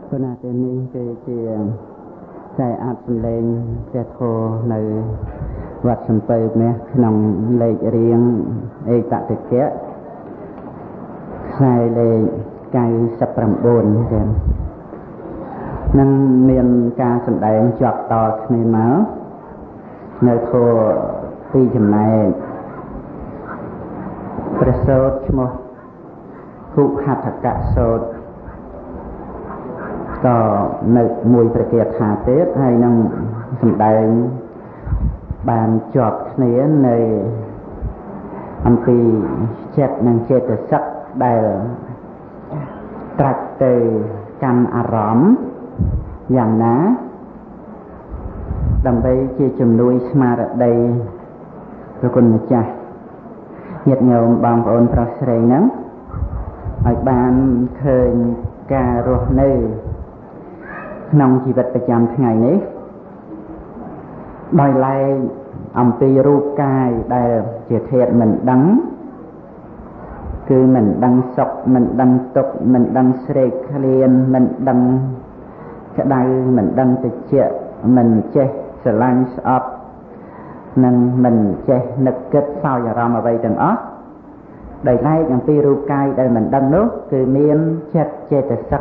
គណៈទីនេះគឺជាខ្សែអាចសម្លេងព្រះធម៌នៅវត្តសំពៅនេះក្នុងលេខរៀងអេកតតិកៈខ្សែលេខ99ចឹងនឹងមានការសម្ដែងជាប់តគ្នាមកនៅធម៌ពីរចំណែកព្រះសូត្រឈ្មោះគុហដ្ឋកសូត្រក៏នៅមួយប្រកាសថាទៀតហើយនឹងសម្ដែងបានជាប់គ្នានៅអំពីចិត្តនិងចេតសិកដែលត្រាច់ទៅកាន់អារម្មណ៍យ៉ាងណាដើម្បីជាជំនួយស្មារតីព្រះគុណម្ចាស់ញាតិញោមបងប្អូនប្រុសស្រីហ្នឹងឲ្យបានឃើញការរស់នៅក្នុងជីវិតប្រចាំថ្ងៃនេះដោយឡែកអំពីរូបកាយដែលជាធាតុមិនដឹងគឺមិនដឹងសុខមិនដឹងទុក្ខមិនដឹងស្រេកឃ្លានមិនដឹងក្តៅមិនដឹងត្រជាក់មិនចេះស្រឡាញ់ស្អប់និងមិនចេះនឹកគិតសោយអារម្មណ៍អ្វីទាំងអស់ដោយឡែកអំពីរូបកាយដែលមិនដឹងនោះគឺមានចិត្តចេតសិក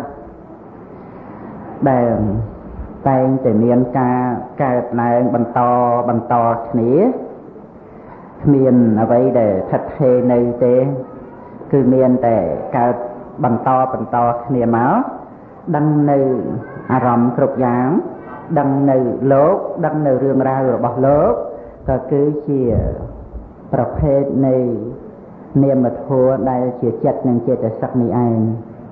ដែលតែងតែមានការកើតឡើងបន្តគ្នាគ្មានអ្វីដែលថិតថេរនៅទេគឺមានតែកើតបន្តគ្នាមកដឹងនៅអារម្មណ៍គ្រប់យ៉ាងដឹងនៅលោកដឹងនៅរឿងរ៉ាវរបស់លោកក៏គឺជាប្រភេទនៃនាមធម៌ដែលជាចិត្តនិងចេតសិកនេះឯង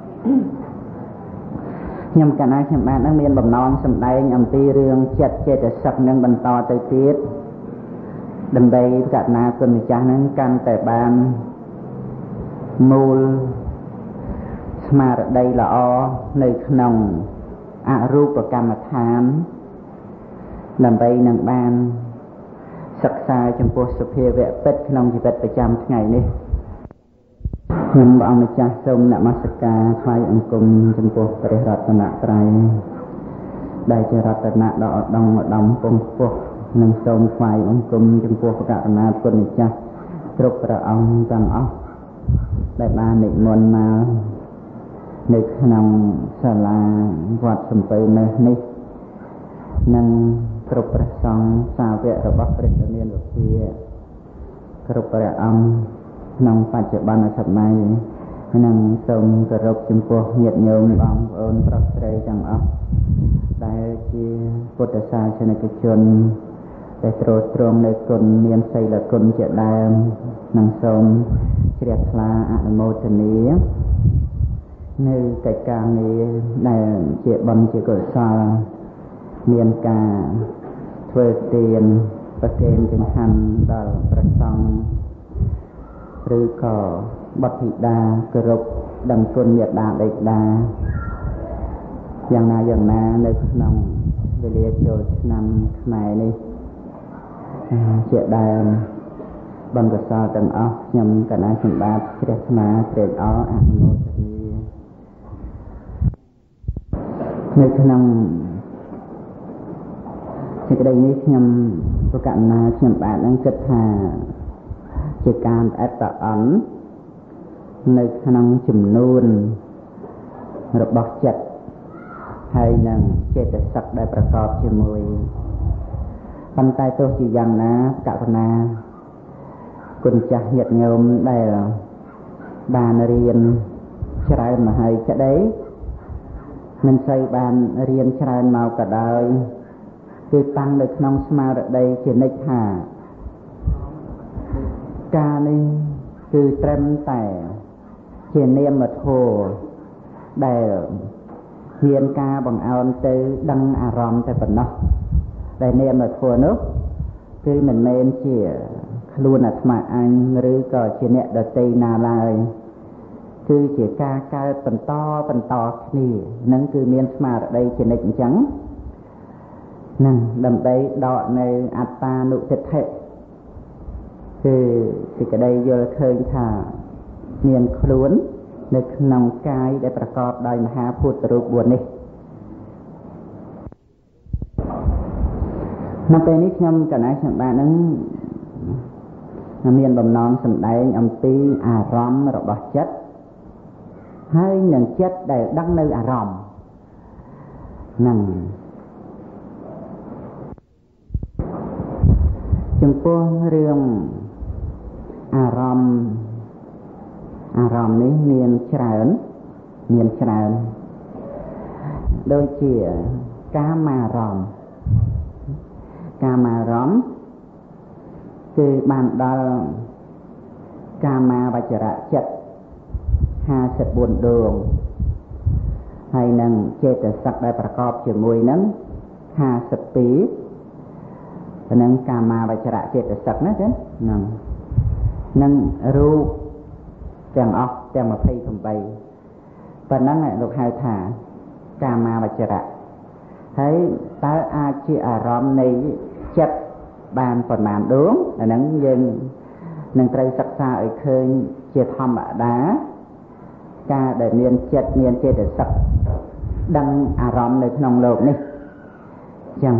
ខ្ញុំកណាខ្ញុំបាននឹងមានបំណងសម្ដែងអំពីរឿងចិត្តចេតសិកនឹងបន្តទៅទៀតដើម្បីកណាគុណម្ចាស់នឹងកាន់តែបានមូលស្មារតីល្អនៅក្នុងអរូបកម្មដ្ឋានដើម្បីនឹងបានសិក្សាចំពោះសុភាវៈពិតក្នុងជីវិតប្រចាំថ្ងៃនេះខ្ញុំព្រះអង្គម្ចាស់សូមនមស្ការថ្វាយអង្គមចំពោះព្រះរតនត្រ័យដែលជារតនៈដ៏ឧត្តមពងខ្ពស់និងសូមថ្វាយអង្គមចំពោះព្រះករុណាគុណម្ចាស់គ្រប់ព្រះអង្គទាំងអស់ដែលបាននិមន្តមកនៅក្នុងសាលាវត្តសំពៅនេះនិងគ្រប់ព្រះសង្ឃសាវករបស់ព្រះរាមាវិជាគ្រប់ព្រះអង្គក្នុងបច្ចុប្បន្នសម័យនិងសូមគោរពចំពោះញាតិញោមបងប្អូនប្រុសស្រីទាំងអស់ដែលជាពុទ្ធសាសនិកជនដែលទ្រទ្រង់នៅគុណមានសីលគុណជាដើមនិងសូមជ្រះថ្លាអនុមោទនានៅកិច្ចការងារដែលជាបុណ្យជាកុសលមានការធ្វើទានប្រគេនចង្ហាន់ដល់ព្រះសង្ឃឬក៏បុត្រធីតាគោរពដឹងគុណមេត្តាបិតាយ៉ាងណានៅក្នុងវេលាចូលឆ្នាំខ្មែរនេះជាដើមបុណ្យកុសលទាំងអស់ខ្ញុំកណាសម្បត្តិជ្រះថ្លាត្រេកអរអនុមោទនានៅក្នុងសេចក្តីនេះខ្ញុំប្រកាសណាខ្ញុំបាទនឹងគិតថាជាការអត្តអន់នៅក្នុងចំនួនរបស់ចិត្តហើយនឹងចេតសិកដែលប្រកបជាមួយប៉ុន្តែទោះជាយ៉ាងណាករុណាគុណចាស់ញាតិញោមដែលបានរៀនច្រើនមកហើយក្តីមិនសូវបានរៀនច្រើនមកក៏ដោយគឺតាំងនៅក្នុងស្មារតីជានិច្ចថាការនេះគឺត្រឹមតែជានាមធម៌ដែលមានការបង្អោនទៅដឹងអារម្មណ៍តែប៉ុណ្ណោះដែលនាមធម៌នោះគឺមិនមែនជាខ្លួនអាត្មាអញឬក៏ជាអ្នកដទៃណាឡើយគឺជាការកើតបន្តគ្នានឹងគឺមានស្មារតីជានិច្ចអញ្ចឹងនឹងដើម្បីដកនៅអត្តានុទិដ្ឋិគឺសេចក្តីយល់ឃើញថាមានខ្លួននៅក្នុងកាយដែលប្រកបដោយមហាភូតរូប4នេះនៅពេលនេះខ្ញុំកណាខ្ញុំបាននឹងមានបំណងសម្ដែងអំពីអារម្មណ៍របស់ចិត្តហើយនឹងចិត្តដែលដឹងនៅអារម្មណ៍ហ្នឹងចំពោះរឿងអារម្មណ៍នេះមានច្រើនដូចជាកាមារម្មណ៍គឺបានដល់កាមាវចរៈចិត្ត54ដួងហើយនឹងចេតសិកដែលប្រកបជាមួយនឹង52នឹងកាមាវចរៈចេតសិកណាចឹងនឹងរូបទាំងអស់ទាំង28ប៉ុណ្ណឹងលោកហៅថាកាមាវចរៈហើយតើអាចជាអារម្មណ៍នៃចិត្តបានប៉ុន្មានដួងអាហ្នឹងយើងនឹងត្រូវសិក្សាឲ្យឃើញជាធម្មតាការដែលមានចិត្តមានចេតសិកដឹងអារម្មណ៍នៅក្នុងโลกនេះអញ្ចឹង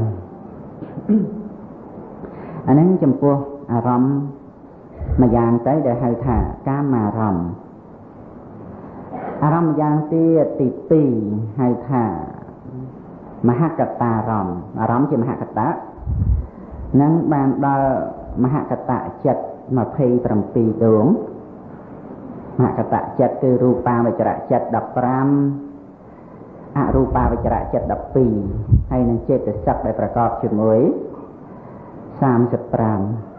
អាហ្នឹងចំពោះអារម្មណ៍មួយយ៉ាងទៅដែលហៅថាកាមារម្មណ៍អារម្មណ៍យ៉ាងទៀតទី2ហៅថាមហកតារម្មណ៍អារម្មណ៍ជាមហកតានឹងបានដល់មហកតចិត្ត27ដួងមហកតចិត្តគឺរូបាវចរៈចិត្ត15អរូបាវចរៈចិត្ត12ហើយនឹងចេតសិកដែលប្រកបជាមួយ35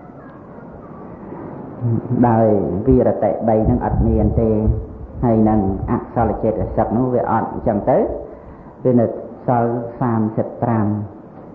ដោយវិរតិ3នឹងអត់មានទេហើយនឹងអក្សរចេតសិកនោះវាអត់អញ្ចឹងទៅគឺនៅសល់35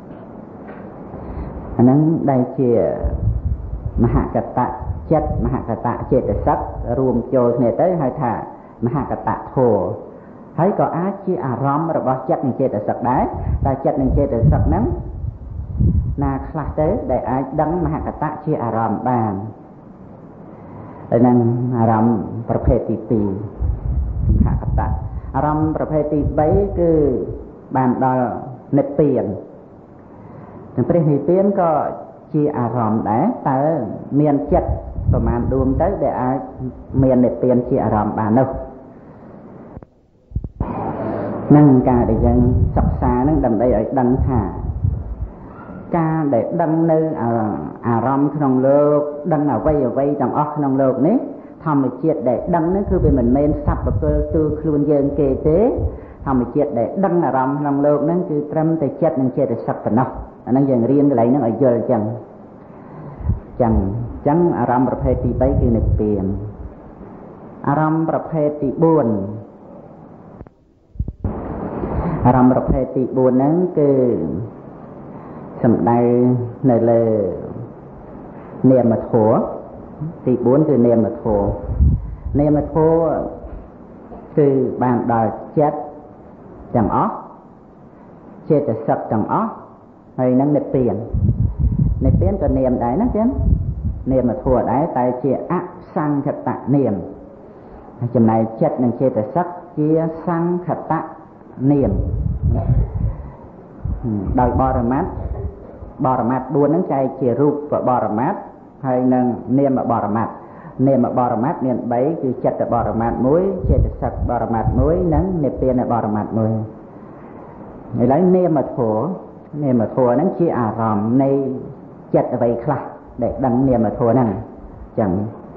អាហ្នឹងដែលជាមហកតចិត្តមហកតចេតសិករួមចូលគ្នាទៅហៅថាមហកតធម៌ហើយក៏អាចជាអារម្មណ៍របស់ចិត្តនិងចេតសិកដែរតែចិត្តនិងចេតសិកហ្នឹងណាខ្លះទៅដែលអាចដឹងមហកតជាអារម្មណ៍បានហើយនឹងអារម្មណ៍ប្រភេទទី2មហកតអារម្មណ៍ប្រភេទទី3គឺបានដល់និព្វានទាំងព្រះនិព្វានក៏ជាអារម្មណ៍ដែរតើមានចិត្តប្រមាណដួងទៅដែលអាចមាននិព្វានជាអារម្មណ៍បាននោះនឹងការដែលយើងសិក្សានឹងដើម្បីឲ្យដឹងថាការដែលដឹងនៅអារម្មណ៍ក្នុងលោកដឹងអ្វីទាំងអស់ក្នុងលោកនេះធម្មជាតិដែលដឹងនេះគឺវាមិនមែនសត្វប្រគល់ទូខ្លួនយើងគេទេធម្មជាតិដែលដឹងអារម្មណ៍ក្នុងលោកហ្នឹងគឺត្រឹមតែចិត្តនិងចេតសិកប៉ុណ្ណោះអាហ្នឹងយើងរៀនកន្លែងហ្នឹងឲ្យយល់អញ្ចឹងអារម្មណ៍ប្រភេទទី3គឺនិព្វានអារម្មណ៍ប្រភេទទី4អារម្មណ៍ប្រភេទទី4ហ្នឹងគឺសំដៅនៅលើនាមធម៌ទី4គឺនាមធម៌គឺបានដល់ចិត្តទាំងអស់ចេតសិកទាំងអស់ហើយនឹងនិព្វានក៏នាមដែរណាចឹងនាមធម៌ដែរតែជាអសង្ខតនាមចំណែកចិត្តនិងចេតសិកជាសង្ខតនាមដោយបរមត្ថ4ហ្នឹងចែកជារូបបរមត្ថហើយនឹងនាមបរមត្ថមាន3គឺចិត្តបរមត្ថ1ចេតសិកបរមត្ថ1និងនិព្វានបរមត្ថ1ឥឡូវនាមធម៌ហ្នឹងជាអារម្មណ៍នៃចិត្តអ្វីខ្លះដែលដឹងនាមធម៌ហ្នឹងអញ្ចឹង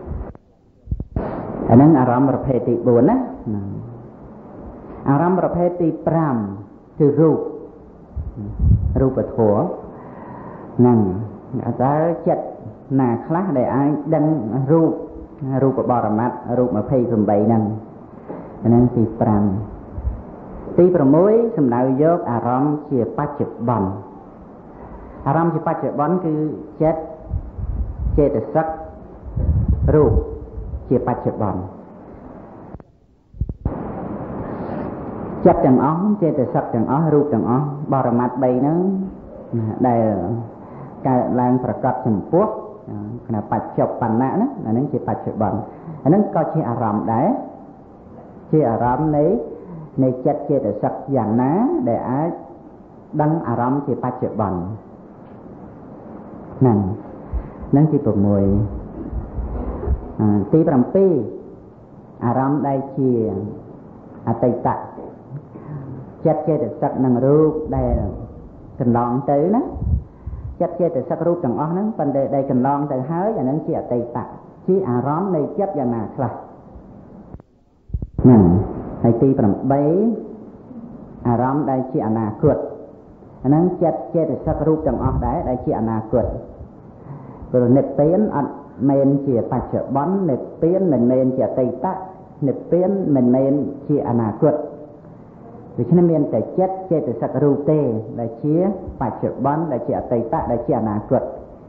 អាហ្នឹងអារម្មណ៍ប្រភេទទី4ណាអារម្មណ៍ប្រភេទទី5គឺរូបធម៌ហ្នឹងតើចិត្តណាខ្លះដែលអាចដឹងរូបបរមត្ថរូប28ហ្នឹងអាហ្នឹងទី5ទី6សំដៅយកអារម្មណ៍ជាបច្ចុប្បន្នអារម្មណ៍ជាបច្ចុប្បន្នគឺចិត្តចេតសិករូបជាបច្ចុប្បន្នចិត្តទាំងអស់ចេតសិកទាំងអស់រូបទាំងអស់បរមត្ថ3ហ្នឹងដែលកើតឡើងប្រកបចំពោះគណៈបច្ចុប្បន្នៈណាអាហ្នឹងជាបច្ចុប្បន្នអាហ្នឹងក៏ជាអារម្មណ៍ដែរជាអារម្មណ៍នៃចិត្តចេតសិកយ៉ាងណាដែលអាចដឹងអារម្មណ៍ជាបច្ចុប្បន្ននឹងទី6ទី7អារម្មណ៍ដែលជាអតីតចិត្តចេតសិកនឹងរូបដែលកន្លងទៅណាចិត្តចេតសិករូបទាំងអស់ហ្នឹងប៉ុន្តែដែលកន្លងទៅហើយអានឹងជាអតីតជាអារម្មណ៍នៃចិត្តយ៉ាងណាខ្លះហើយទី8អារម្មណ៍ដែលជាអនាគតអានឹងចិត្តចេតសិករូបទាំងអស់ដែរដែលជាអនាគតព្រោះនិព្វានអត់មែនជាបច្ចុប្បន្ននិព្វានមិនមែនជាអតីតនិព្វានមិនមែនជាអនាគតដូច្នេះមានតែចិត្តចេតសិករូបទេដែលជាបច្ចុប្បន្នដែលជាអតីតដែលជាអនាគត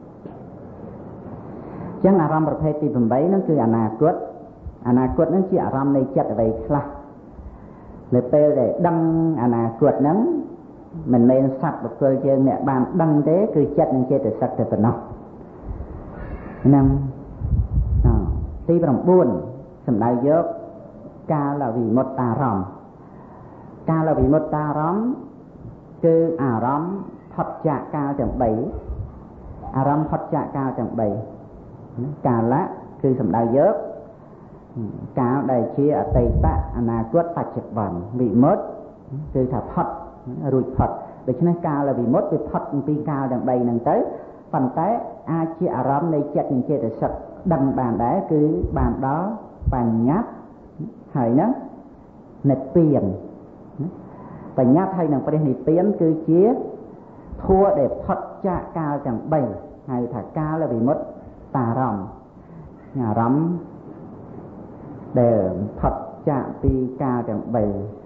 អញ្ចឹងអារម្មណ៍ប្រភេទទី8ហ្នឹងគឺអនាគតហ្នឹងជាអារម្មណ៍នៃចិត្តអ្វីខ្លះនៅពេលដែលដឹងអនាគតហ្នឹងមិនមែនសត្វបុគ្គលយើងអ្នកបានដឹងទេគឺចិត្តនិងចេតសិកតែប៉ុណ្ណោះហ្នឹងទី9សំដៅយកកាលវិមុតតារម្មណ៍កាលវិមុតតារម្មណ៍គឺអារម្មណ៍ផុតចាកកាលទាំង3អារម្មណ៍ផុតចាកកាលទាំង3កាលៈគឺសំដៅយកកាលដែលជាអតីតអនាគតបច្ចុប្បន្នវិមុតគឺថាផុតរួចផុតដូច្នេះកាលវិមុតវាផុតអំពីកាលទាំង3ហ្នឹងទៅប៉ុន្តែអាចជាអារម្មណ៍នៃចិត្តនិងចេតសិកដឹងបានដែរគឺបានដល់បញ្ញត្តិហើយហ្នឹងនិព្វានបញ្ញត្តិហើយនឹងព្រះនិព្វានគឺជាធัวដែលផុតចាកកាលទាំង3ហៅថាកាលវិមុតតារម្មណ៍អារម្មណ៍ដែលផុតចាកពីកាលទាំង3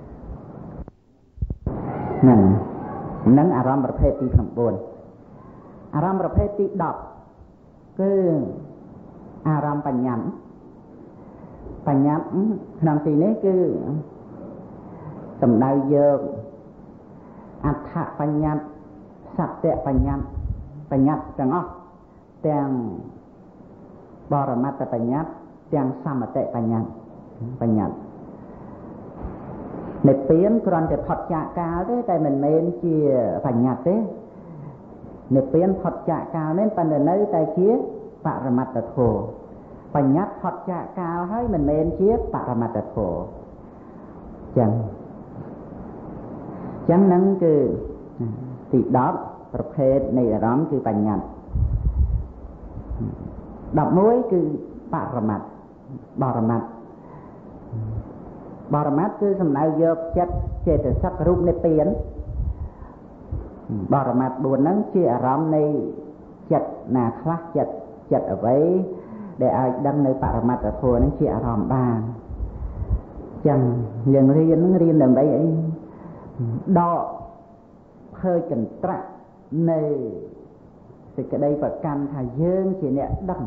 ហ្នឹងអារម្មណ៍ប្រភេទទី9អារម្មណ៍ប្រភេទទី10គឺអារម្មណ៍បញ្ញត្តិក្នុងទីនេះគឺសំដៅយកអដ្ឋបញ្ញត្តិសត្យបញ្ញត្តិទាំងអស់ទាំងបរមត្តបញ្ញត្តិទាំងសមតិបញ្ញត្តិនិព្វានគ្រាន់តែផុតចាកកាលទេតែមិនមែនជាបញ្ញត្តិទេនិព្វានផុតចាកកាលមែនប៉ុន្តែនៅតែជាបរមត្តធម៌បញ្ញត្តិផុតចាកកាលហើយមិនមែនជាបរមត្តធម៌ចឹងហ្នឹងគឺទី10ប្រភេទនៃអារម្មណ៍គឺបញ្ញត្តិ11គឺបរមត្តគឺសំដៅយកចិត្តចេតសិករូបនិព្វានបរមត្ត4ហ្នឹងជាអារម្មណ៍នៃចិត្តណាខ្លះចិត្តអ្វីដែលអាចដឹងនៅបរមត្តធម៌ហ្នឹងជាអារម្មណ៍បានចឹងយើងរៀនដើម្បីអីដកភើចន្ទ្រៈនៃសេចក្តីប្រកាន់ថាយើងជាអ្នកដឹង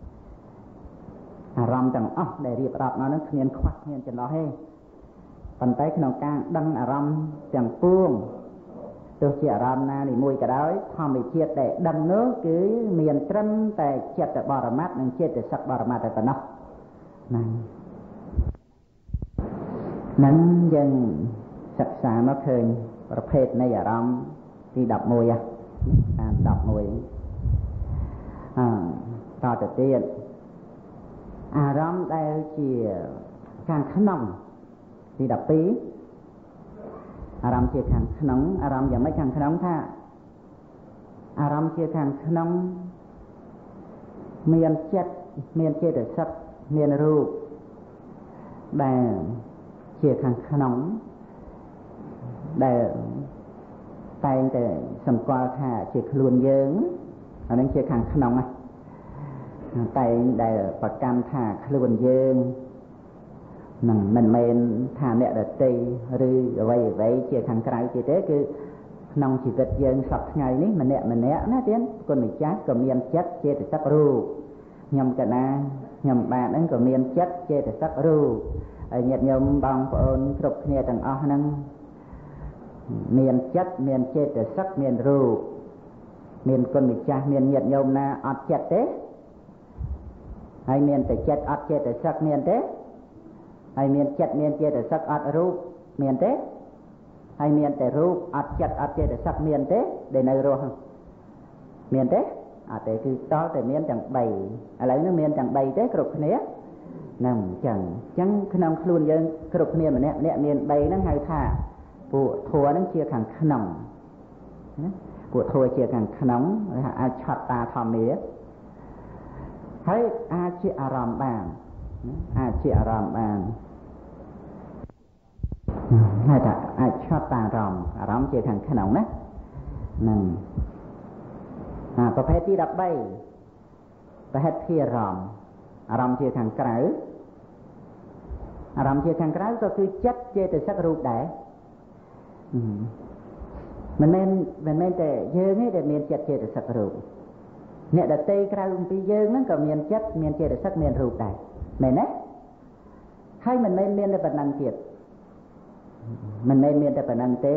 អារម្មណ៍ទាំងអស់ដែលរៀបរាប់មកហ្នឹងគ្មានខ្វះគ្មានចន្លោះទេប៉ុន្តែក្នុងការដឹងអារម្មណ៍ទាំងពួងទោះជាអារម្មណ៍ណានីមួយក៏ដោយធម្មជាតិដែលដឹងនោះគឺមានត្រឹមតែចិត្តបរមត្តនិងចេតសិកបរមត្តតែប៉ុណ្ណោះហ្នឹងយើងសិក្សាមកឃើញប្រភេទនៃអារម្មណ៍ទី11តាម11តទៅទៀតអារម្មណ៍ដែលជាខាងក្នុងទី12អារម្មណ៍ជាខាងក្នុងអារម្មណ៍យ៉ាងម៉េចខាងក្នុងថាអារម្មណ៍ជាខាងក្នុងមានចិត្តមានចេតសិកមានរូបដែលជាខាងក្នុងដែលតែងតែសម្គាល់ថាជាខ្លួនយើងអានឹងជាខាងក្នុងតែងដែលប្រកាន់ថាខ្លួនយើងនឹងមិនមែនថាអ្នកដទៃឬអ្វីជាខាងក្រៅទៀតទេគឺក្នុងជីវិតយើងសប្តាហ៍ថ្ងៃនេះម្នាក់ណាទៀតគុណម្ចាស់ក៏មានចិត្តចេតសិករូបខ្ញុំកណាខ្ញុំបាទហ្នឹងក៏មានចិត្តចេតសិករូបហើយញាតិញោមបងប្អូនគ្រប់គ្នាទាំងអស់ហ្នឹងមានចិត្តមានចេតសិកមានរូបមានគុណម្ចាស់មានញាតិញោមណាអត់ចិត្តទេហើយមានតែចិត្តអត់ចេតសិកមានទេហើយមានចិត្តមានចេតសិកអត់រូបមានទេហើយមានតែរូបអត់ចិត្តអត់ចេតសិកមានទេដែលនៅរស់មានទេតែគឺតតែមានទាំង3ឥឡូវនេះមានទាំង3ទេគ្រប់គ្នាហ្នឹងចឹងក្នុងខ្លួនយើងគ្រប់គ្នាម្នាក់មាន3ហ្នឹងហៅថាពួកធัวហ្នឹងជាខាងក្នុងណាពួកធัวជាខាងក្នុងអាចឆត់តាធម្មាហើយអាចជាអារម្មណ៍បានអាចជាអារម្មណ៍បានហើយថាអាចឆត់តាអារម្មណ៍ជាខាងក្នុងណាហ្នឹងប្រភេទទី13ប្រហិតភាអារម្មណ៍ជាខាងក្រៅអារម្មណ៍ជាខាងក្រៅក៏គឺចិត្តចេតសិករូបដែរមិនមែនតែយើងទេដែលមានចិត្តចេតសិករូបអ្នកដទៃក្រៅអំពីយើងហ្នឹងក៏មានចិត្តមានចេតសិកមានរូបដែរមែនទេហើយមិនមែនមានតែប៉ុណ្្នឹងទៀតមិនមែនមានតែប៉ុណ្្នឹងទេ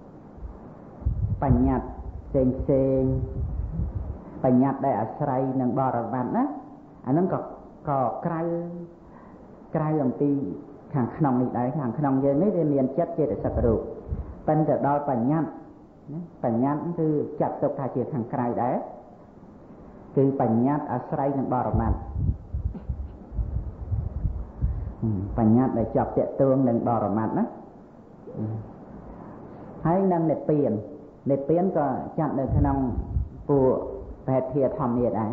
បញ្ញត្តិផ្សេងបញ្ញត្តិដែលអាស្រ័យនឹងបរិបត្តិណាអាហ្នឹងក៏ក្រៅអំពីខាងក្នុងនេះដែរខាងក្នុងយើងនេះវាមានចិត្តចេតសិករូបប៉ុន្តែដល់បញ្ញត្តិគឺចាត់ទុកថាជាខាងក្រៅដែរគឺបញ្ញត្តិអាស្រ័យនឹងបរមត្ថបញ្ញត្តិដែលជាប់តាក់ទងនឹងបរមត្ថណាហើយនឹងនិព្វានក៏ចាត់នៅក្នុងពួកប្រហិតភាធម្មាដែរ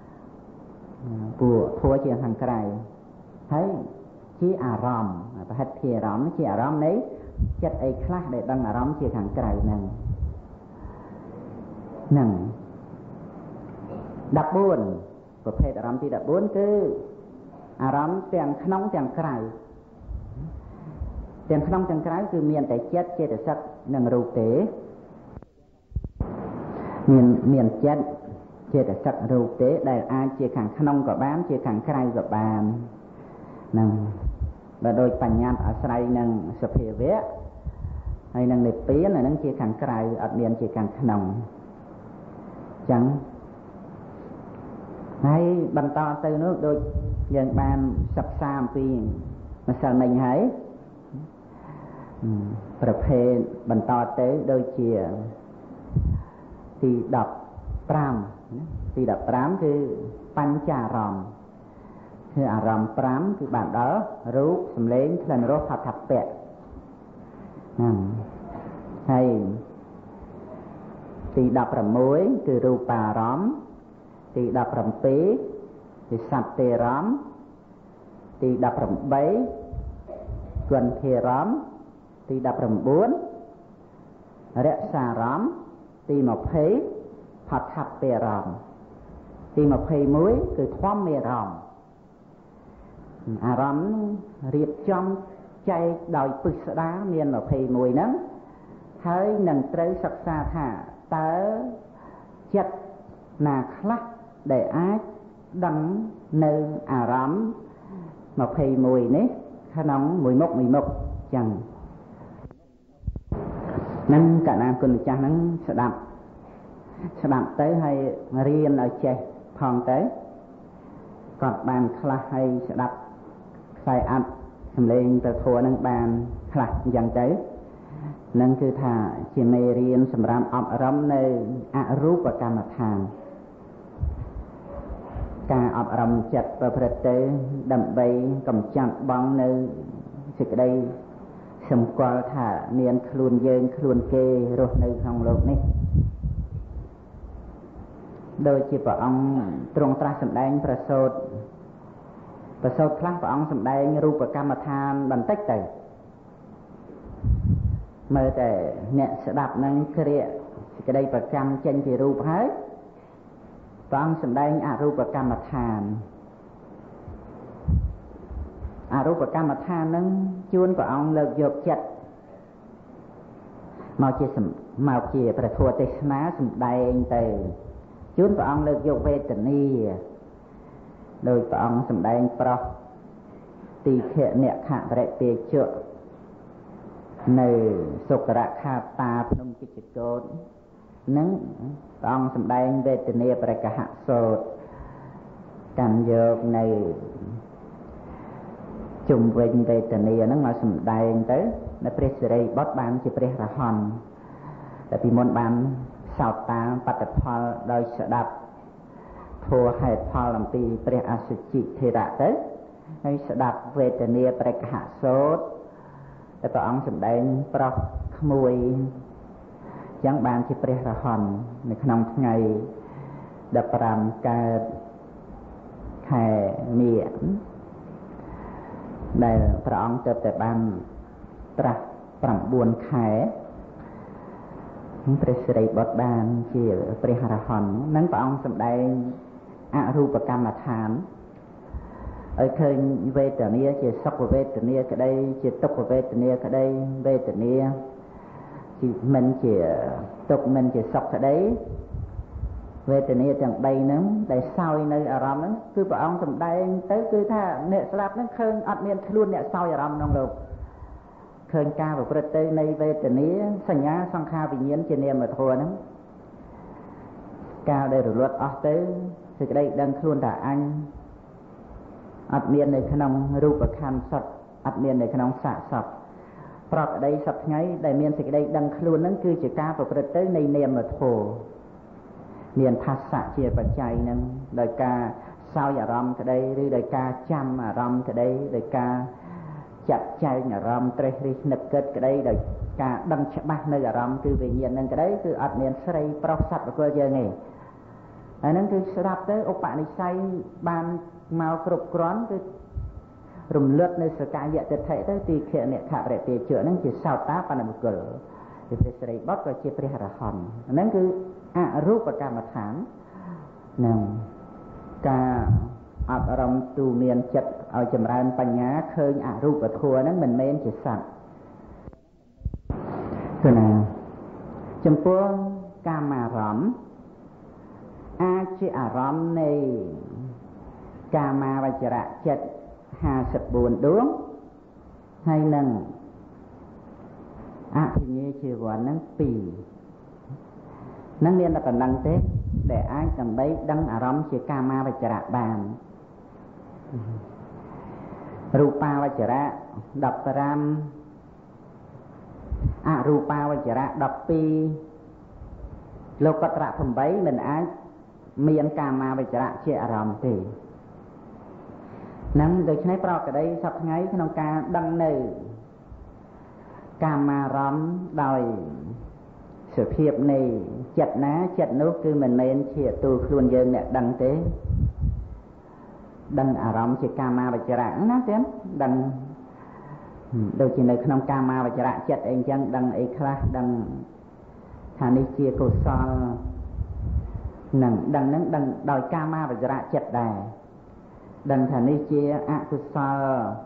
ពួកធัวជាខាងក្រៅហើយជាអារម្មណ៍ប្រហិតភាអារម្មណ៍ជាអារម្មណ៍នៃចិត្តអីខ្លះដែលដឹងអារម្មណ៍ជាខាងក្រៅហ្នឹង14ប្រភេទអារម្មណ៍ទី14គឺអារម្មណ៍ទាំងក្នុងទាំងក្រៅទាំងក្នុងទាំងក្រៅគឺមានតែចិត្តចេតសិកនិងរូបទេមានចិត្តចេតសិករូបទេដែលអាចជាខាងក្នុងក៏បានជាខាងក្រៅក៏បានហ្នឹងបើដោយបញ្ញត្តិអាស្រ័យនឹងសភាវៈហើយនឹងនិព្វានអានឹងជាខាងក្រៅអត់មានជាខាងក្នុងអញ្ចឹងហើយបន្តទៅនោះដូចយើងបានសិក្សាអំពីម្សិលមិញហើយប្រភេទបន្តទៅដូចជាទី15គឺបញ្ចារម្មណ៍គឺអារម្មណ៍5គឺបានដល់រូបសម្លេងក្លិនរសផាថពៈហើយទី16គឺរូបារម្មណ៍ទី17គឺសត្ទេរម្មណ៍ទី18គន្ធារម្មណ៍ទី19រសារម្មណ៍ទី20ផាថពៈរម្មណ៍ទី21គឺធម្មរម្មណ៍អារម្មណ៍រៀបចំចែកដោយពិស្ដារមាន21ហ្នឹងហើយនឹងត្រូវសិក្សាថាតើចិត្តណាខ្លះដែលអាចដឹងនៅអារម្មណ៍21នេះក្នុងមួយមុខចឹងនឹងកណាគុណម្ចាស់ហ្នឹងស្ដាប់ទៅហើយរៀនឲ្យចេះផងទៅគាត់បានខ្លះឲ្យស្ដាប់ខ្សែអត្ថសម្លេងទៅធัวនឹងបានខ្លះអញ្ចឹងទៅនឹងគឺថាជាមេរៀនសម្រាប់អប់រំនៅអរូបកម្មដ្ឋានការអប់រំចិត្តប្រព្រឹត្តទៅដើម្បីកម្ចាត់បងនៅសេចក្តីសម្គាល់ថាមានខ្លួនយើងខ្លួនគេរស់នៅក្នុងโลกនេះដោយជាព្រះអង្គទ្រង់ត្រាស់សម្ដែងប្រសូតខ្លះព្រះអង្គសម្ដែងរូបកម្មដ្ឋានបន្តិចទៅមើលតែអ្នកស្ដាប់នឹងគ្រាកសេចក្តីប្រកម្មចេញពីរូបហើយព្រះអង្គសម្ដែងអរូបកម្មដ្ឋានអរូបកម្មដ្ឋាននឹងជួនព្រះអង្គលើកយកចិត្តមកជាព្រះធម៌ទេសនាសម្ដែងទៅជួនព្រះអង្គលើកយកវេទនាដោយព្រះអង្គសម្ដែងប្រោះទីខៈអ្នកខៈបរិពេជៈនៅសុករខាតាភ្នំកិច្ចកោតនឹងព្រះអង្គសម្ដែងវេទនាប្រកហសូត្រកាន់យកនៅជុំវិញវេទនាហ្នឹងមកសម្ដែងទៅនៅព្រះសិរីបុត្របានជាព្រះរហន្តតែពីមុនបានសោតតាមបត្តផលដោយស្ដាប់ធัวហេតុផលអំពីព្រះអសុជិធេរៈទៅហើយស្ដាប់វេទនាប្រកហសូត្រដែលព្រះអង្គសម្ដែងប្រោសក្មួយអញ្ចឹងបានជាព្រះរហន្តនៅក្នុងថ្ងៃ15កើតខែមីដែលព្រះអង្គទៅតែបានត្រាស់9ខែព្រះសិរីបុត្របានជាព្រះរហន្តនឹងព្រះអង្គសម្ដែងអរូបកម្មដ្ឋានឲ្យឃើញវេទនាជាសុខវេទនាក្តីជាទុក្ខវេទនាក្តីវេទនាជាមិនជាទុក្ខមិនជាសុខក្តីវេទនាទាំង3ហ្នឹងដែលសោយនៅអារម្មណ៍ហ្នឹងគឺព្រះអង្គសម្ដែងទៅគឺថាអ្នកស្ដាប់ហ្នឹងឃើញអត់មានខ្លួនអ្នកសោយអារម្មណ៍ក្នុងលោកឃើញការប្រព្រឹត្តទៅនៃវេទនាសញ្ញាសង្ខារវិញ្ញាណជានាមធម៌ហ្នឹងកាលដែលរលត់អស់ទៅសេចក្តីដឹងខ្លួនថាអញអត់មាននៅក្នុងរូបខណ្ឌសត្វអត់មាននៅក្នុងសាកសពប្រកក្តីសពថ្ងៃដែលមានសេចក្តីដឹងខ្លួនហ្នឹងគឺជាការប្រព្រឹត្តទៅនៃនាមធម៌មានភាសៈជាបច្ច័យហ្នឹងដោយការសោយអារម្មណ៍ក្តីឬដោយការចាំអារម្មណ៍ក្តីដោយការចាត់ចែងអារម្មណ៍ត្រេះរិះនឹកគិតក្តីដោយការដឹងច្បាស់នៅអារម្មណ៍គឺវិញ្ញាណហ្នឹងក្តីគឺអត់មានស្រីប្រុសសត្វបុគ្គលយើងទេហើយហ្នឹងគឺស្ដាប់ទៅឧបនិស្ស័យបានមកគ្រប់គ្រាន់គឺរំលត់នៅសកាយតិដ្ឋិទៅទីខនិខប្រតិជៈហ្នឹងជាសោតាបណ្ណបុគ្គលជាព្រះសិរីបុត្រក៏ជាព្រះរហន្តហ្នឹងគឺអរូបកម្មដ្ឋាននឹងការអត់រំទូមានចិត្តឲ្យចម្រើនបញ្ញាឃើញអរូបធម៌ហ្នឹងមិនមែនជាសត្វគឺណាចំពោះកាមារម្មណ៍អាចជាអារម្មណ៍នៃកាមាវចរៈចិត្ត54ដួងហើយនឹងអភិញ្ញាជីវ័នហ្នឹង2នឹងមានតែប៉ុណ្្នឹងទេដែលអាចដើម្បីដឹងអារម្មណ៍ជាកាមាវចរៈបានរូបាវចរៈ15អរូបាវចរៈ12លោកត្រៈ8មិនអាចមានកាមាវចរៈជាអារម្មណ៍ទេនឹងដូច្នេះប្រកក្តីសប្ថ្ងៃក្នុងការដឹងនៅកាមារម្មណ៍ដោយសភាពនៃចិត្តណាចិត្តនោះគឺមិនមែនជាទូលខ្លួនយើងអ្នកដឹងទេដឹងអារម្មណ៍ជាកាមាវចរៈណាទៀតដឹងដូចជានៅក្នុងកាមាវចរៈចិត្តអីចឹងដឹងអីខ្លះដឹងថានេះជាកុសលនឹងដឹងនឹងដឹងដោយកាមាវចរៈចិត្តដែរដឹងថានេះជាអកុសល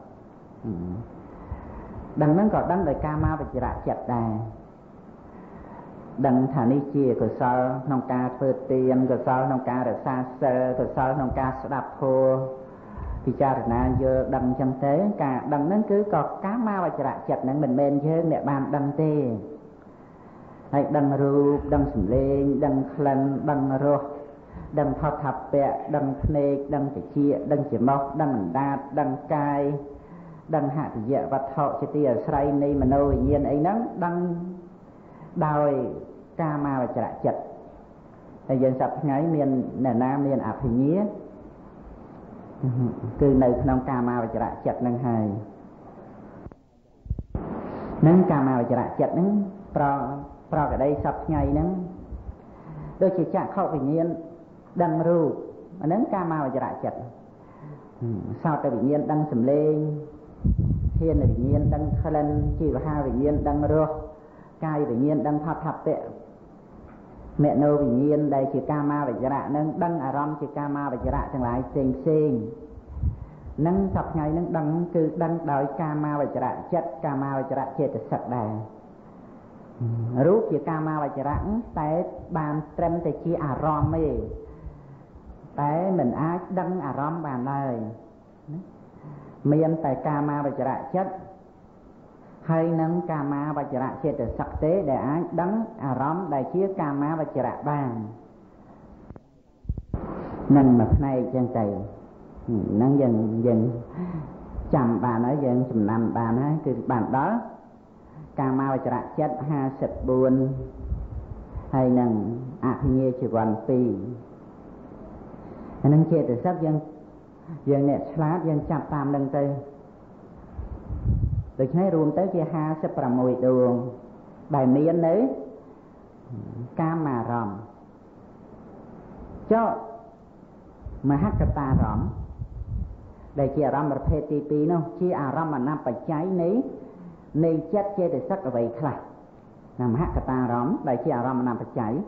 ដឹងនឹងក៏ដឹងដោយកាមាវចរៈចិត្តដែរដឹងថានេះជាកុសលក្នុងការធ្វើទានកុសលក្នុងការរក្សាសិលកុសលក្នុងការស្ដាប់ធម៌ពិចារណាយល់ដឹងចឹងទៅការដឹងហ្នឹងគឺក៏កាមាវចរៈចិត្តហ្នឹងមិនមែនយើងអ្នកបានដឹងទេហើយដឹងរូបដឹងសម្លេងដឹងក្លិនដឹងរសដឹងផតថពៈដឹងភ្នែកដឹងត្រចៀកដឹងច្រមុះដឹងអណ្ដាតដឹងកាយដឹងហតិយវត្ថុជាទីអាស្រ័យនៃមโนវិញ្ញាណអីហ្នឹងដឹងដោយកាមាវចរៈចិត្តហើយយើងសប្តាហ៍ថ្ងៃមានអ្នកណាមានអភិញ្ញាគឺនៅក្នុងកាមាវចរៈចិត្តហ្នឹងហើយនឹងកាមាវចរៈចិត្តហ្នឹងប្រកក្តីសប្តាហ៍ថ្ងៃហ្នឹងដូចជាចក្ខុវិញ្ញាណដឹងរូបអាហ្នឹងកាមាវចរៈចិត្តសោតវិញ្ញាណដឹងសម្លេងធានវិញ្ញាណដឹងក្លិនជីវហាវិញ្ញាណដឹងរសកាយវិញ្ញាណដឹងផតថពៈមនោវិញ្ញាណដែលជាកាមាវចរៈនឹងដឹងអារម្មណ៍ជាកាមាវចរៈទាំងឡាយផ្សេងនឹងសប្តាហ៍ថ្ងៃនឹងដឹងគឺដឹងដោយកាមាវចរៈចិត្តកាមាវចរៈចេតសិកដែររូបជាកាមាវចរៈតែបានត្រឹមតែជាអារម្មណ៍ទេតែមិនអាចដឹងអារម្មណ៍បានឡើយមានតែកាមាវចរៈចិត្តហើយនឹងកាមាវចរៈចេតសិកទេដែលអាចដឹងអារម្មណ៍ដែលជាកាមាវចរៈបាននឹងមួយផ្នែកចឹងទៅហ្នឹងយើងចាំបានហើយយើងចំណាំបានហើយគឺបានដល់កាមាវចរៈចិត្ត54ហើយនឹងអភិញ្ញាជីវ័ន2 អានឹងចេតសិកយើងអ្នកឆ្លាតយើងចាប់តាមនឹងទៅដូច្នេះរួមទៅជា56ដួងដែលមាននៅកាមារម្មណ៍ចុះមហកតារម្មណ៍ដែលជាអារម្មណ៍ប្រភេទទី2នោះជាអារម្មណ៍អនបច្ច័យនៃចិត្តចេតសិកអ្វីខ្លះណាមហកតារម្មណ៍ដែលជាអារម្មណ៍អនបច្ច័យ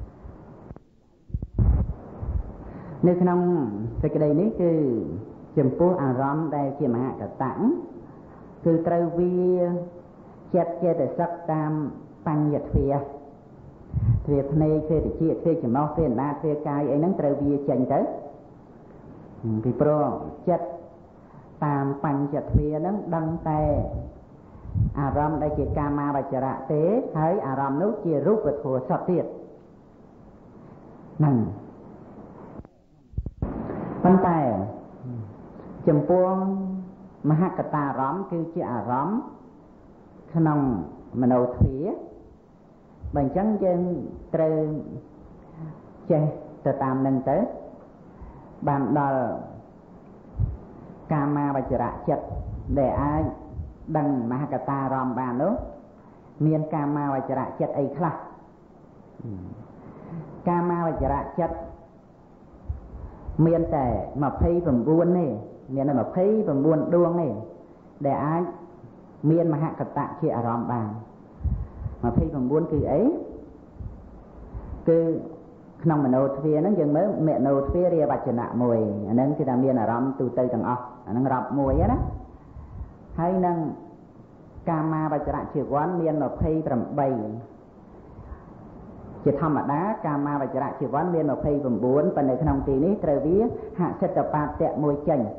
នៅក្នុងសេចក្តីនេះគឺចំពោះអារម្មណ៍ដែលជាមហកតៈគឺត្រូវវាចិត្តចេតសិកតាមបញ្ញទ្វាទ្វាភ្នែកទ្វាតិចទ្វាច្រមុះទ្វាអណ្ដាតទ្វាកាយអីហ្នឹងត្រូវវាចេញទៅពីព្រោះចិត្តតាមបញ្ញទ្វាហ្នឹងដឹងតែអារម្មណ៍ដែលជាកាមាវចរៈទេហើយអារម្មណ៍នោះជារូបធម៌សត្វទៀតហ្នឹងប៉ុន្តែចំពោះមហកតាអារម្មណ៍គឺជាអារម្មណ៍ក្នុងមโนទ្វាបើអញ្ចឹងយើងត្រូវចេះទៅតាមនឹងទៅបានដល់កាមាវចរៈចិត្តដែលអាចដឹងមហកតាអារម្មណ៍បាននោះមានកាមាវចរៈចិត្តអីខ្លះកាមាវចរៈចិត្តមានតែ29ទេមានតែ29ដួងទេដែលអាចមានមហកតៈជាអារម្មណ៍បាន29គឺអីគឺក្នុងមโนទ្វាហ្នឹងយើងមើលមโนទ្វារាវចនៈមួយអាហ្នឹងគឺថាមានអារម្មណ៍ទូទៅទាំងអស់អាហ្នឹងរាប់មួយណាហើយនឹងកាមាវចរៈជីវ័នមាន28ជាធម្មតាកាមាវចរៈជីវ័នមាន29ប៉ុន្តែក្នុងទីនេះត្រូវវាហសិតបាតៈមួយចេញ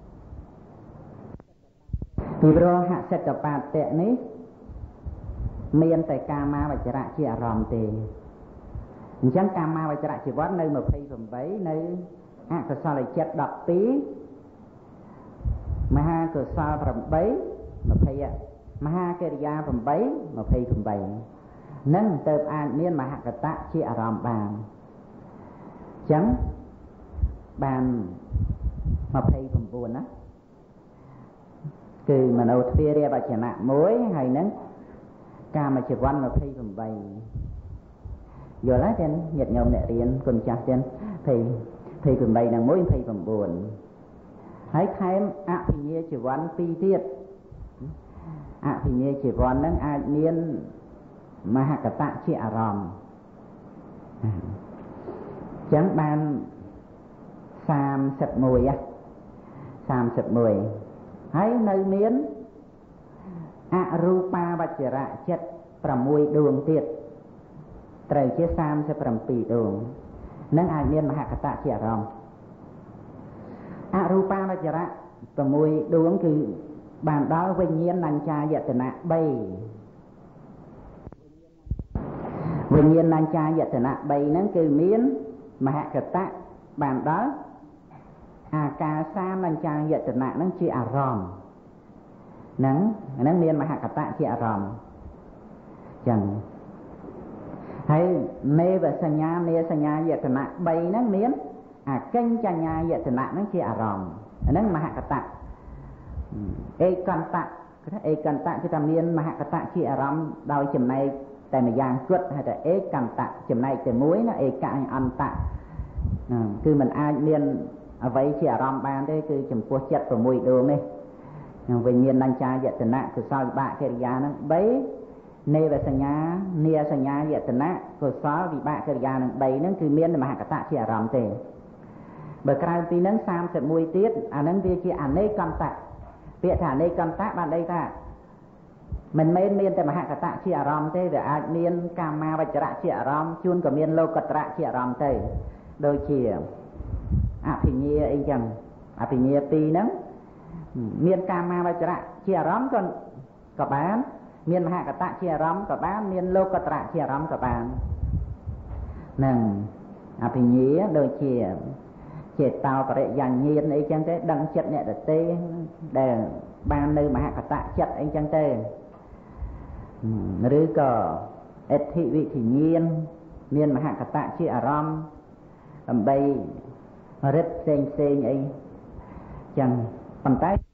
ពីព្រោះហសិតបាតៈនេះមានតែកាមាវចរៈជាអារម្មណ៍ទេអញ្ចឹងកាមាវចរៈជីវ័ននៅ28នៅអកុសលចិត្ត12មហាកុសល8 20មហាកិរិយា8 28នឹងទៅអាចមានមហកតៈជាអារម្មណ៍បានអញ្ចឹងបាន29ណាគឺមโนទ្វារាវចនៈ1ហើយនឹងកាមជីវ័ន28យល់ហើយទាំងញាតិញោមអ្នករៀនគុណចាស់ទាំង28នឹង1 29ហើយថែមអភិញ្ញាជីវ័ន2ទៀតអភិញ្ញាជីវ័ននឹងអាចមានមហកតៈជាអារម្មណ៍អញ្ចឹងបាន31ហើយនៅមានអរូបាវចរៈចិត្ត6ដួងទៀតត្រូវជា37ដួងនឹងអាចមានមហកតៈជាអារម្មណ៍អរូបាវចរៈ6ដួងគឺបានដល់វិញ្ញាណញ្ចាយតនៈ3វិញ្ញាណញ្ចាយតនៈ3ហ្នឹងគឺមានមហកតៈបានដល់អាកាសានញ្ចាយតនៈហ្នឹងជាអារម្មណ៍ហ្នឹងមានមហកតៈជាអារម្មណ៍ចឹងហើយនេវសញ្ញានេសញ្ញាយតនៈ3ហ្នឹងមានអាកញ្ចញ្ញាយតនៈហ្នឹងជាអារម្មណ៍ហ្នឹងមហកតៈអេកន្តៈអេកន្តៈគឺថាមានមហកតៈជាអារម្មណ៍ដោយចំណែកតែម្យ៉ាងគត់ហៅថាអេកន្តៈចំណែកតែមួយណាអេកអន្តៈគឺมันអាចមានអ្វីជាអារម្មណ៍បានទេគឺចំពោះចិត្ត6ដួងនេះវិញ្ញាណញ្ចាយតនៈកុសលវិបាកកិរិយានឹង3នេវសញ្ញានេសញ្ញាយតនៈកុសលវិបាកកិរិយានឹង3ហ្នឹងគឺមានមហកតៈជាអារម្មណ៍ទេបើក្រៅពីហ្នឹង31ទៀតអាហ្នឹងវាជាអនេកន្តៈពាក្យថាអនេកន្តៈបានន័យថាមិនមែនមានតែមហកតៈជាអារម្មណ៍ទេវាអាចមានកាមាវចរៈជាអារម្មណ៍ជួនក៏មានលោកត្រៈជាអារម្មណ៍ទៅដូចជាអភិញ្ញាអីចឹងអភិញ្ញា2ហ្នឹងមានកាមាវចរៈជាអារម្មណ៍ក៏បានមានមហកតៈជាអារម្មណ៍ក៏បានមានលោកត្រៈជាអារម្មណ៍ក៏បាននឹងអភិញ្ញាដូចជាចេតោបរិយញ្ញាណអីចឹងទៅដឹងចិត្តអ្នកដទៃដែលបាននៅមហកតៈចិត្តអីចឹងទៅឬក៏អិទ្ធិវិធិញ្ញាណមានមហកតៈជាអារម្មណ៍ដើម្បីរិទ្ធផ្សេងផ្សេងអីចឹងប៉ុន្តែ